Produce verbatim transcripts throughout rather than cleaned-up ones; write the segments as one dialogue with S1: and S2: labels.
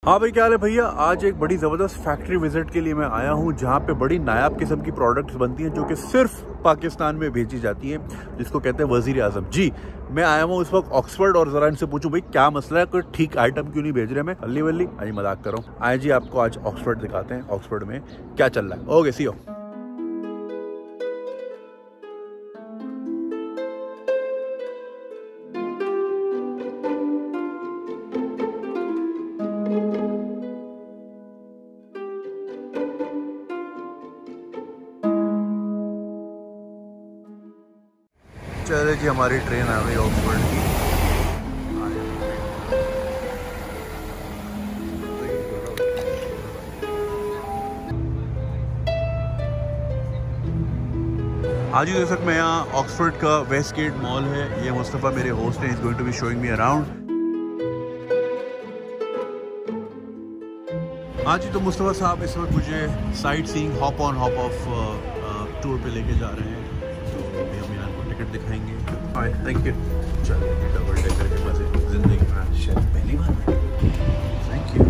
S1: हाँ भाई, क्या हाल है भैया। आज एक बड़ी ज़बरदस्त फैक्ट्री विजिट के लिए मैं आया हूँ जहाँ पे बड़ी नायाब किस्म की प्रोडक्ट्स बनती हैं जो कि सिर्फ पाकिस्तान में भेजी जाती हैं, जिसको कहते हैं वज़ीर आज़म। जी, मैं आया हूँ इस वक्त ऑक्सफोर्ड और ज़रा इनसे पूछूं भाई क्या मसला है, कोई ठीक आइटम क्यों नहीं भेज रहे। मैं अल्ली वल्ली आई मजाक कर रहा हूँ। आए जी, आपको आज ऑक्सफोर्ड दिखाते हैं, ऑक्सफोर्ड में क्या चल रहा है। Okay, see you. चले जी, हमारी ट्रेन आ गई ऑक्सफोर्ड की। आज ही देख सकते मैं यहाँ ऑक्सफोर्ड का वेस्ट गेट मॉल है। ये मुस्तफ़ा मेरे होस्ट हैं, is going to be showing me around. आज ही तो मुस्तफ़ा साहब इस वक्त मुझे sight seeing hop on hop off tour पे लेके जा रहे हैं। तो हम यहाँ को टिकट दिखाएंगे। Hi, thank you. चलिए, डबल डेकर के मजे जिंदगी में शायद पहली बार। Thank you.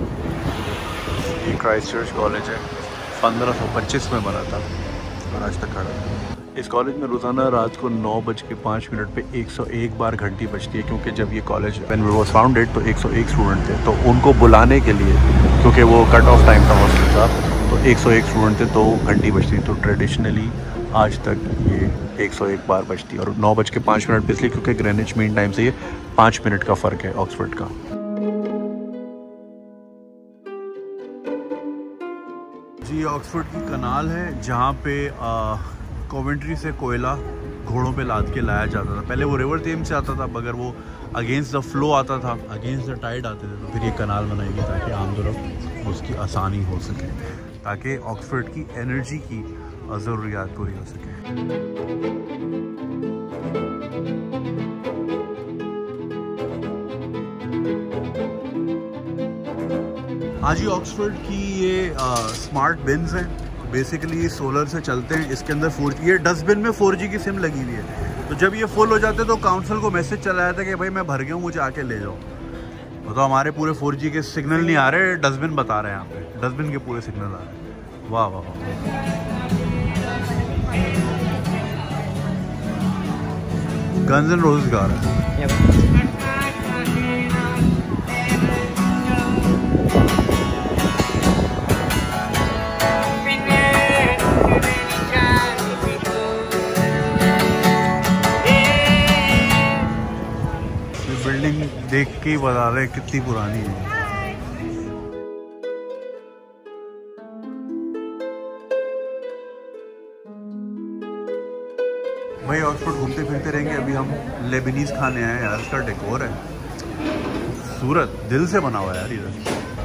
S1: ये क्राइस्ट चर्च कॉलेज है, पंद्रह सौ पच्चीस में बना था और आज तक खड़ा है। इस कॉलेज में रोज़ाना रात को नौ बज के पाँच मिनट पे एक सौ एक बार घंटी बजती है, क्योंकि जब ये college when it was founded तो एक सौ एक स्टूडेंट थे, तो उनको बुलाने के लिए, क्योंकि वो कट ऑफ टाइम था हॉस्टल का, तो एक सौ एक स्टूडेंट थे तो घंटी बजती। तो ट्रेडिशनली आज तक ये एक सौ एक बार बजती है। और नौ बज के पाँच मिनट इसलिए क्योंकि ग्रेनिच मीन टाइम से ये पाँच मिनट का फ़र्क है ऑक्सफोर्ड का। जी, ऑक्सफोर्ड की कनाल है जहाँ पे कोवेंट्री से कोयला घोड़ों पे लाद के लाया जाता था। पहले वो रिवर थेम्स से आता था, मगर वो अगेंस्ट द फ्लो आता था, अगेंस्ट द टाइड आते थे, तो फिर ये कनाल बनाई गई ताकि आम तरफ उसकी आसानी हो सके, ताकि ऑक्सफोर्ड की एनर्जी की ज़रूरियात पूरी हो सके। आज ही ऑक्सफोर्ड की ये स्मार्ट बिन्स हैं। बेसिकली ये सोलर से चलते हैं। इसके अंदर फोर जी, ये डस्टबिन में फोर जी की सिम लगी हुई है। तो जब ये फुल हो जाते हैं तो काउंसिल को मैसेज चला जाता है कि भाई मैं भर गया हूँ, मुझे आके ले जाओ। बताओ, हमारे पूरे फोर जी के सिग्नल नहीं आ रहे, डस्टबिन बता रहे हैं यहाँ पे, डस्टबिन के पूरे सिग्नल आ रहे हैं। वाह वाह वाह। गन्स एंड रोज़ेस गा रहा है। बिल्डिंग देख के ही बता रहे कितनी पुरानी है। भाई ऑक्सफोर्ड घूमते फिरते रहेंगे। अभी हम लेबनीज खाने आए हैं यार। इसका डेकोर है सूरत, दिल से बना हुआ है यार इधर।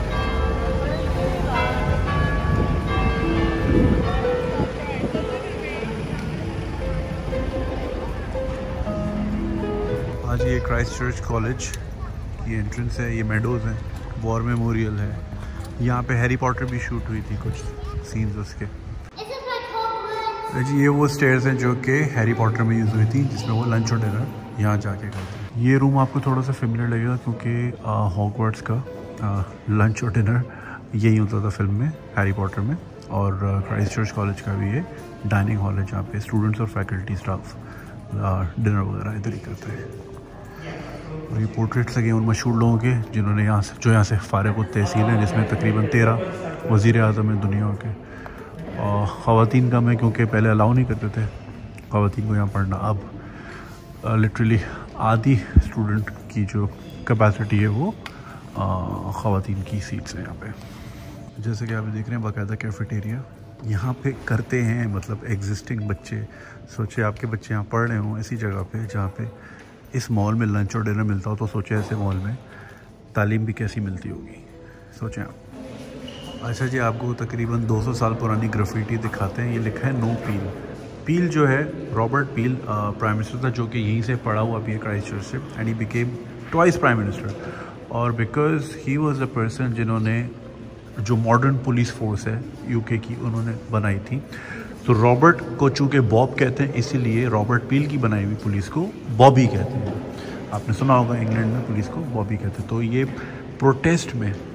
S1: आज ये क्राइस्ट चर्च कॉलेज की एंट्रेंस है। ये मेडोज़ है, वॉर मेमोरियल है। यहाँ पे हैरी पॉटर भी शूट हुई थी, कुछ सीन्स उसके। जी, ये वो स्टेयर्स हैं जो कि हैरी पॉटर में यूज़ हुई थी, जिसमें वो लंच और डिनर यहाँ जाके करते हैं। ये रूम आपको थोड़ा सा फेमिलियर लगेगा क्योंकि हॉगवर्ट्स का आ, लंच और डिनर यही होता था फिल्म में, हैरी पॉटर में। और क्राइस्ट चर्च कॉलेज का भी ये डाइनिंग हॉल है जहाँ पे स्टूडेंट्स और फैकल्टी स्टाफ डिनर वगैरह इधर ही करते हैं। और ये पोर्ट्रेट्स लगे हैं उन मशहूर लोगों के जिन्होंने यहाँ से, जो यहाँ से फारिग तहसील हैं, जिसमें तकरीबन तेरह वज़ीर आज़म हैं दुनिया के। और ख़वातीन कम है क्योंकि पहले अलाउ नहीं करते थे ख़वातीन को यहाँ पढ़ना। अब लिटरली आधी स्टूडेंट की जो कैपेसिटी है वो ख़वातीन की सीट्स हैं यहाँ पे। जैसे कि आप देख रहे हैं बाकायदा कैफेटेरिया यहाँ पे करते हैं, मतलब एग्जिस्टिंग बच्चे। सोचे आपके बच्चे यहाँ पढ़ रहे हों ऐसी जगह पे जहाँ पे इस मॉल में लंच और डिनर मिलता हो, तो सोचे ऐसे मॉल में तालीम भी कैसी मिलती होगी, सोचें आप। अच्छा जी, आपको तकरीबन दो सौ साल पुरानी ग्राफिटी दिखाते हैं। ये लिखा है नो पील। पील जो है रॉबर्ट पील प्राइम मिनिस्टर था, जो कि यहीं से पढ़ा हुआ भी है क्राइस्ट चर्च से, and he became twice prime minister. और because he was the person जिन्होंने जो मॉडर्न पुलिस फोर्स है यूके की उन्होंने बनाई थी। तो रॉबर्ट को चूँकि बॉब कहते हैं, इसीलिए रॉबर्ट पील की बनाई हुई पुलिस को बॉबी कहते हैं। आपने सुना होगा इंग्लैंड में पुलिस को बॉबी कहते हैं। तो ये प्रोटेस्ट में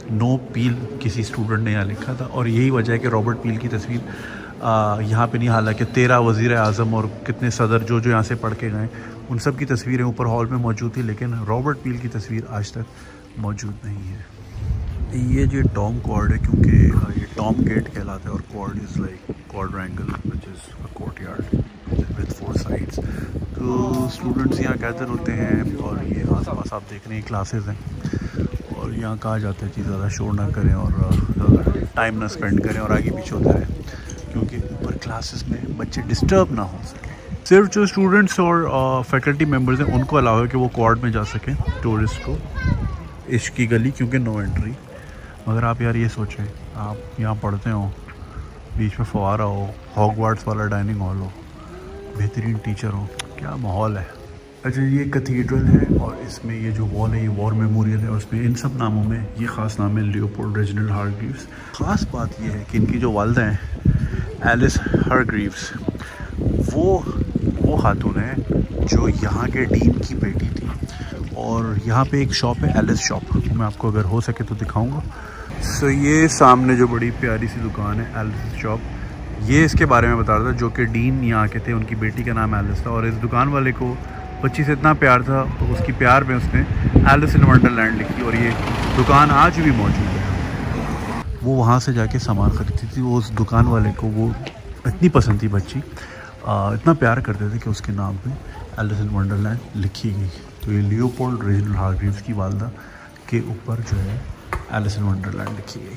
S1: नो पील किसी स्टूडेंट ने यहाँ लिखा था, और यही वजह है कि रॉबर्ट पील की तस्वीर यहाँ पे नहीं। हालांकि तेरह वज़ीर आज़म और कितने सदर जो जो यहाँ से पढ़ के गए उन सब की तस्वीरें ऊपर हॉल में मौजूद थी, लेकिन रॉबर्ट पील की तस्वीर आज तक मौजूद नहीं है। ये जो टॉम क्वाड है, क्योंकि ये टॉम गेट कहलाता है और quad is like quadrangle which is a courtyard with four sides. तो स्टूडेंट्स यहाँ कहते रहते हैं, और ये आस-पास आप देख रहे हैं क्लासेस हैं, और यहाँ कहा जाता है कि ज़्यादा शोर ना करें और टाइम ना स्पेंड करें और आगे पीछे होते रहें, क्योंकि ऊपर क्लासेस में बच्चे डिस्टर्ब ना हो सकें। सिर्फ जो स्टूडेंट्स और फैकल्टी मेंबर्स हैं उनको अलाउ है कि वो क्वाड में जा सकें टूरिस्ट को, इश्क की गली, क्योंकि नो एंट्री। मगर आप यार ये सोचें, आप यहाँ पढ़ते हो, बीच में फवारा हो, हॉगवार्ट्स वाला डाइनिंग हॉल हो, बेहतरीन टीचर हो, क्या माहौल है। अच्छा, ये कैथीड्रल है और इसमें ये जो वॉल है ये वॉर मेमोरियल है, और उसमें इन सब नामों में ये ख़ास नाम है लियोपोल्ड रेजिनाल्ड हारग्रीव्स। ख़ास बात ये है कि इनकी जो वालदा हैं एलिस हारग्रीव्स, वो वो खातून है जो यहाँ के डीन की बेटी थी, और यहाँ पे एक शॉप है एलिस शॉप, मैं आपको अगर हो सके तो दिखाऊंगा। सो ये सामने जो बड़ी प्यारी सी दुकान है एलिस शॉप, ये इसके बारे में बता रहा था, जो कि डीन यहाँ के थे, उनकी बेटी का नाम एलिस था, और इस दुकान वाले को बच्ची से इतना प्यार था तो उसकी प्यार में उसने एलिस इन वंडरलैंड लिखी, और ये दुकान आज भी मौजूद है। वो वहाँ से जाके सामान ख़रीदती थी, वो उस दुकान वाले को वो इतनी पसंद थी बच्ची, आ, इतना प्यार करते थे कि उसके नाम पे एलिस इन वंडरलैंड लिखी गई। तो ये लियोपोल्ड रेजिनाल्ड हारग्रीव्स की वालदा के ऊपर जो है एलिस इन वंडरलैंड लिखी गई।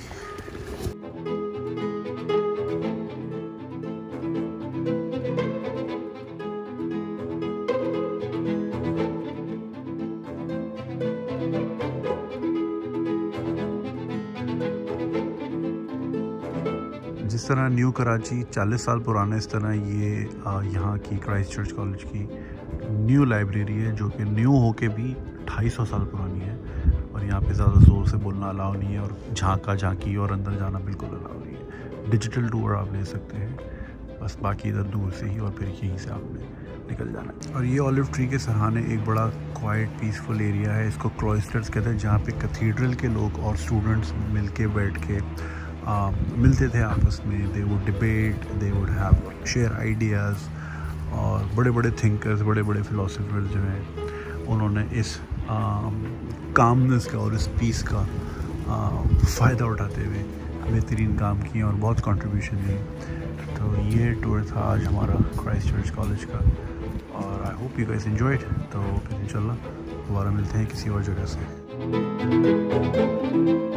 S1: जिस तरह न्यू कराची चालीस साल पुराना, इस तरह ये यहाँ की क्राइस्ट चर्च कॉलेज की न्यू लाइब्रेरी है, जो कि न्यू होके भी ढाई सौ साल पुरानी है, और यहाँ पे ज़्यादा ज़ोर से बोलना अलाउ नहीं है, और झांका झांकी और अंदर जाना बिल्कुल अलाउ नहीं है। डिजिटल टूर आप ले सकते हैं बस, बाकी इधर दूर से ही, और फिर यहीं से आपने निकल जाना है। और ये ऑलिव ट्री के सहारे एक बड़ा क्वाइट पीसफुल एरिया है, इसको क्लॉइस्टर्स कहते हैं, जहाँ पे कैथीड्रल के लोग और स्टूडेंट्स मिल के बैठ के Uh, मिलते थे आपस में। They would debate, they would have share ideas, और बड़े बड़े थिंकर्स, बड़े बड़े फ़िलासफ़र्स जो हैं उन्होंने इस कामनेस का और इस पीस का फ़ायदा उठाते हुए बेहतरीन काम किए और बहुत कंट्रीब्यूशन दिए। तो ये टूर था आज हमारा क्राइस्ट चर्च कॉलेज का, और I hope you guys enjoyed. तो इंशाल्लाह दोबारा मिलते हैं किसी और जगह से।